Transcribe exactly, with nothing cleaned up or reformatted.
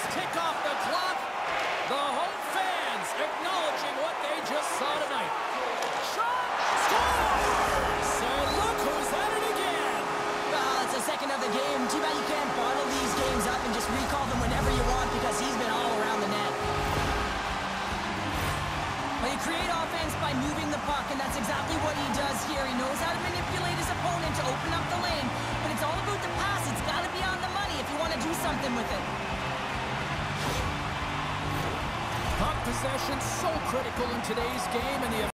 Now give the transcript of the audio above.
tick off the clock. The home fans acknowledging what they just saw tonight. Shot! Scores! And look who's at it again. Well, it's the second of the game. Too bad you can't bottle these games up and just recall them whenever you want because he's been all around the net. Well, you create offense by moving the puck, and that's exactly what he does here. He knows how to manipulate his opponent to open up the lane, but it's all about the pass. It's got to be on the money if you want to do something with it. Puck possession so critical in today's game, and the